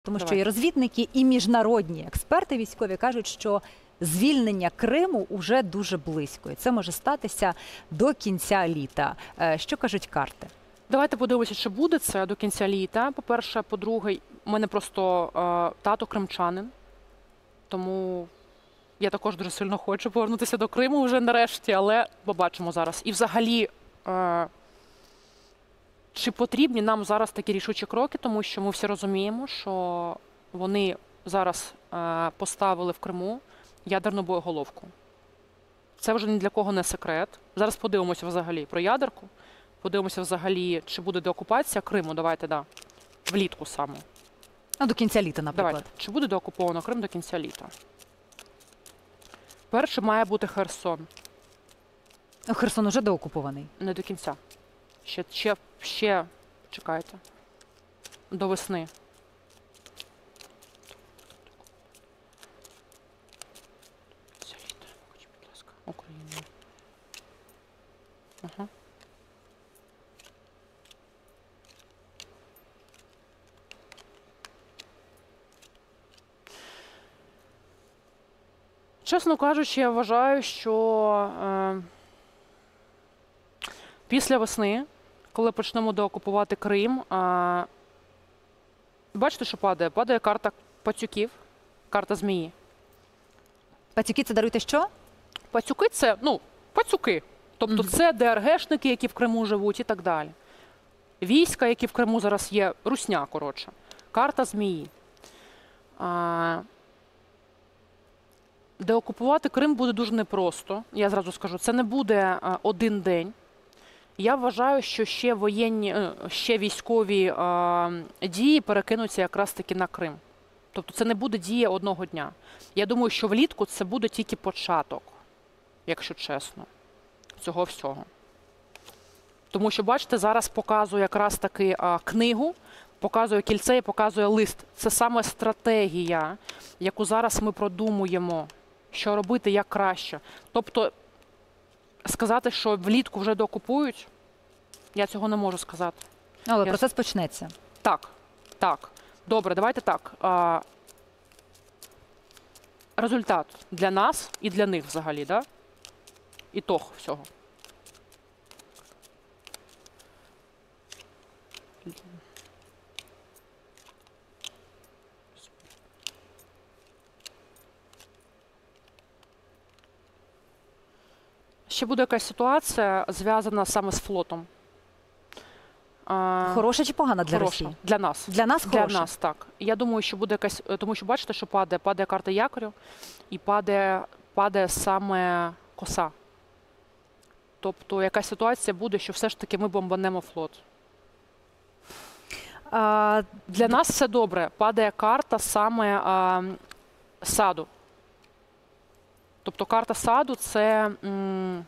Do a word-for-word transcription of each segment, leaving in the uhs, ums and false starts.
Тому Давай. що і розвідники, і міжнародні експерти військові кажуть, що звільнення Криму уже дуже близько. І це може статися до кінця літа. Що кажуть карти? Давайте подивимося, чи буде це до кінця літа. По-перше, по-друге, у мене просто е, тато кримчанин, тому я також дуже сильно хочу повернутися до Криму вже нарешті, але побачимо зараз. І взагалі, е, чи потрібні нам зараз такі рішучі кроки, тому що ми всі розуміємо, що вони зараз е, поставили в Криму ядерну боєголовку. Це вже ні для кого не секрет. Зараз подивимося взагалі про ядерку. Подивимося взагалі, чи буде деокупація Криму, давайте, да, влітку саме. А до кінця літа, наприклад. Давайте, чи буде деокуповано Крим до кінця літа? Перше має бути Херсон. Херсон уже деокупований. Не до кінця. Ще, ще, ще, чекайте, до весни. Кінця літа, хоч, будь ласка, Україна. Ага. Чесно кажучи, я вважаю, що е, після весни, коли почнемо деокупувати Крим, е, бачите, що падає? Падає карта пацюків, карта змії. Пацюки, це даруйте що? Пацюки – це, ну, пацюки. Тобто Мгм. це ДРГшники, які в Криму живуть і так далі. Війська, які в Криму зараз є, русня, коротше. Карта змії. Е, Деокупувати Крим буде дуже непросто, я зразу скажу. Це не буде а, один день. Я вважаю, що ще воєнні, ще військові а, дії перекинуться якраз таки на Крим. Тобто це не буде дія одного дня. Я думаю, що влітку це буде тільки початок, якщо чесно, цього всього. Тому що, бачите, зараз показую якраз таки а, книгу, показує кільце і показує лист. Це саме стратегія, яку зараз ми продумуємо. Що робити, як краще. Тобто, сказати, що влітку вже деокупують, я цього не можу сказати. Але я... процес почнеться. Так, так. Добре, давайте так. А... Результат для нас і для них взагалі, да? Ітог всього. Ще буде якась ситуація, зв'язана саме з флотом. Хороша чи погана для Хороша. Росії? Для нас. Для нас хороша? Для нас, так. Я думаю, що буде якась, тому що бачите, що падає, падає карта якорю і падає, падає саме коса. Тобто якась ситуація буде, що все ж таки ми бомбанемо флот. А... Для нас все добре. Падає карта саме а, саду. Тобто карта саду – це, м,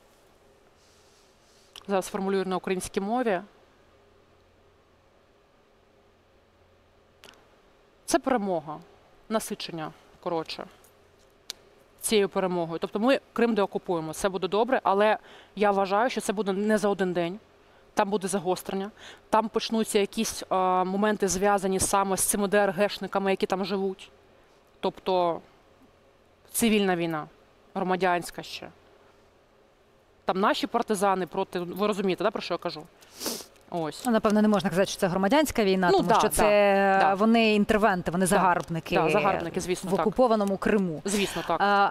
зараз формулюю на українській мові, це перемога, насичення, коротше, цією перемогою. Тобто ми Крим деокупуємо, це буде добре, але я вважаю, що це буде не за один день. Там буде загострення, там почнуться якісь а, моменти, зв'язані саме з цими ДРГшниками, які там живуть. Тобто цивільна війна, громадянська ще. Там наші партизани проти, ви розумієте, да, про що я кажу? Ось. Ну, напевно, не можна казати, що це громадянська війна, Ну, тому да, що це да. вони інтервенти, вони загарбники, да, загарбники, звісно, в так. окупованому Криму. Звісно, так. А,